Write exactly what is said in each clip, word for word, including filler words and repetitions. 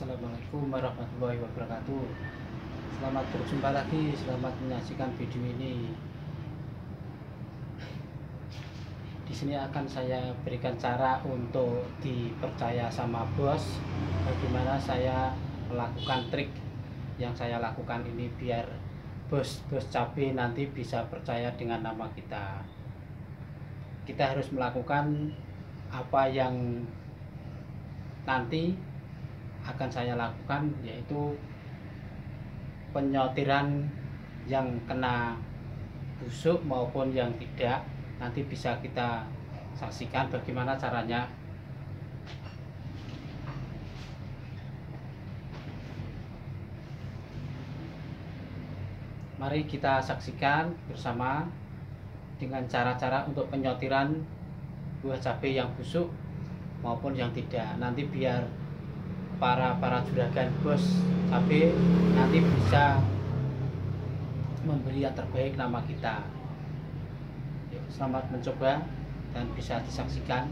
Assalamualaikum warahmatullahi wabarakatuh. Selamat berjumpa lagi, selamat menyaksikan video ini. Di sini akan saya berikan cara untuk dipercaya sama bos. Bagaimana saya melakukan trik yang saya lakukan ini biar bos-bos cabai nanti bisa percaya dengan nama kita. Kita harus melakukan apa yang nanti akan saya lakukan, yaitu penyortiran yang kena busuk maupun yang tidak. Nanti bisa kita saksikan bagaimana caranya. Mari kita saksikan bersama dengan cara-cara untuk penyortiran buah cabai yang busuk maupun yang tidak. Nanti biar para para juragan bos cabai nanti bisa memberi yang terbaik nama kita. Yuk, selamat mencoba dan bisa disaksikan.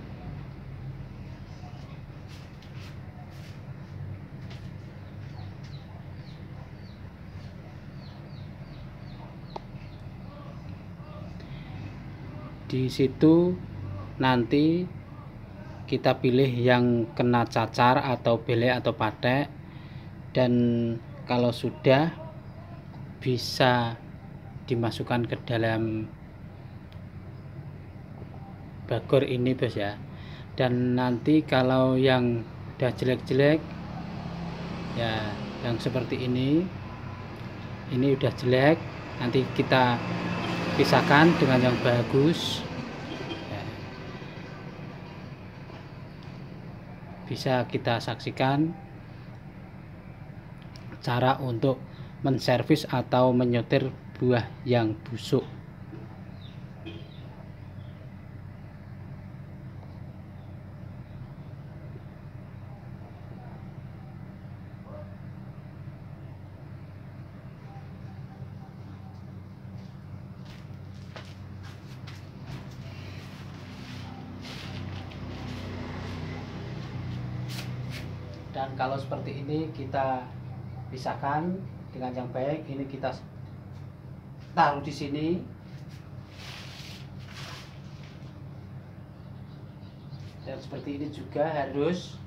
Di situ nanti kita pilih yang kena cacar atau belek atau patek, dan kalau sudah bisa dimasukkan ke dalam bagor ini bos ya. Dan nanti kalau yang udah jelek-jelek ya, yang seperti ini ini udah jelek, nanti kita pisahkan dengan yang bagus. Bisa kita saksikan cara untuk menservis atau menyetir buah yang busuk. Dan kalau seperti ini kita pisahkan dengan yang baik. Ini kita taruh di sini. Dan seperti ini juga harus.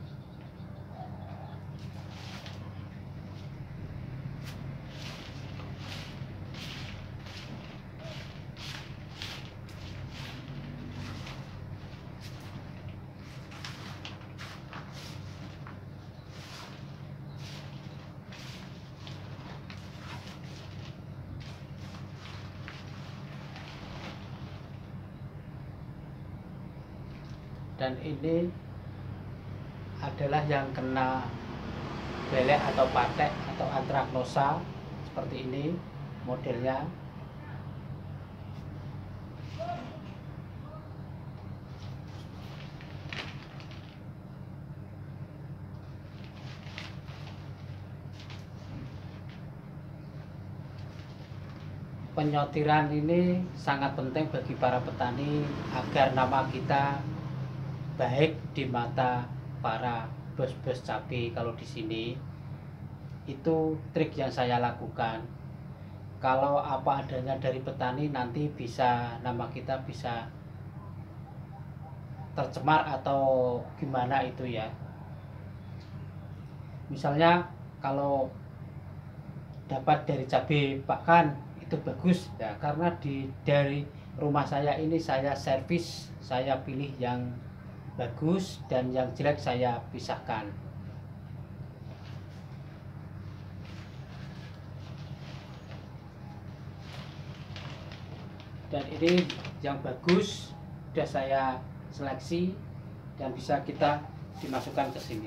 Dan ini adalah yang kena belek atau patek atau antraknosa, seperti ini modelnya. Penyortiran ini sangat penting bagi para petani agar nama kita baik di mata para bos-bos cabai. Kalau di sini itu trik yang saya lakukan. Kalau apa adanya dari petani, nanti bisa nama kita bisa tercemar atau gimana itu ya. Misalnya kalau dapat dari cabai pakan itu bagus ya, karena di dari rumah saya ini saya servis, saya pilih yang bagus dan yang jelek saya pisahkan. Dan ini yang bagus sudah saya seleksi dan bisa kita dimasukkan ke sini.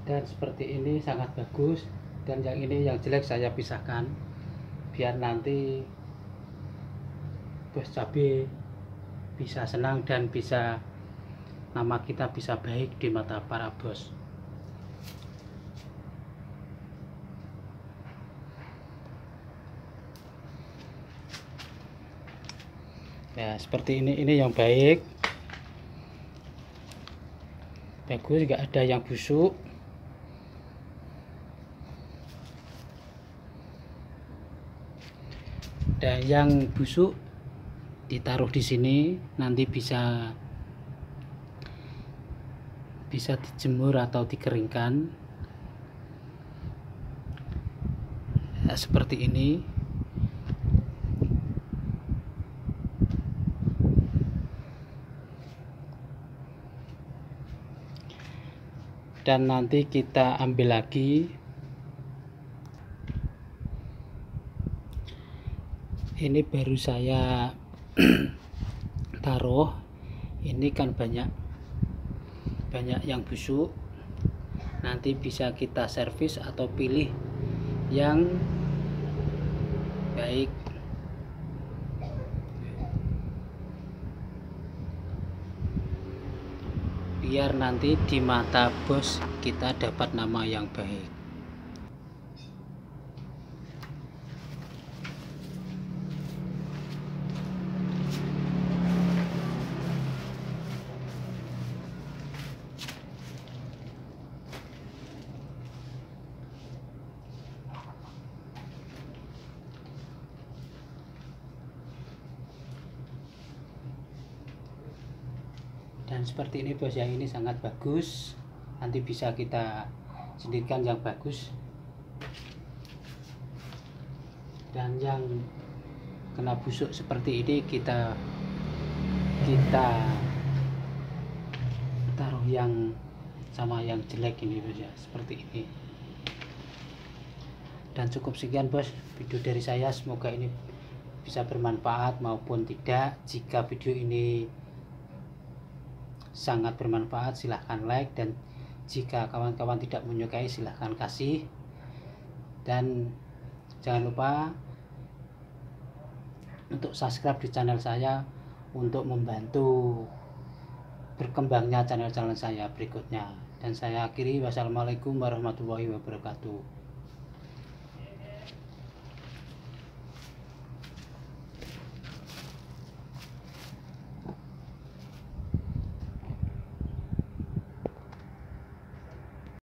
Dan seperti ini sangat bagus, dan yang ini yang jelek saya pisahkan biar nanti bos cabai bisa senang dan bisa nama kita bisa baik di mata para bos. Ya seperti ini, ini yang baik, bagus, nggak ada yang busuk. Dan yang busuk ditaruh di sini, nanti bisa bisa dijemur atau dikeringkan. Nah, seperti ini. Dan nanti kita ambil lagi. Ini baru saya taruh, ini kan banyak banyak yang busuk, nanti bisa kita servis atau pilih yang baik. Biar nanti di mata bos kita dapat nama yang baik. Dan seperti ini bos, yang ini sangat bagus, nanti bisa kita sendirikan yang bagus. Dan yang kena busuk seperti ini kita kita taruh yang sama yang jelek ini bos ya, seperti ini. Dan cukup sekian bos video dari saya, semoga ini bisa bermanfaat maupun tidak. Jika video ini sangat bermanfaat silahkan like, dan jika kawan-kawan tidak menyukai silahkan kasih. Dan jangan lupa untuk subscribe di channel saya untuk membantu berkembangnya channel-channel saya berikutnya. Dan saya akhiri, wassalamualaikum warahmatullahi wabarakatuh.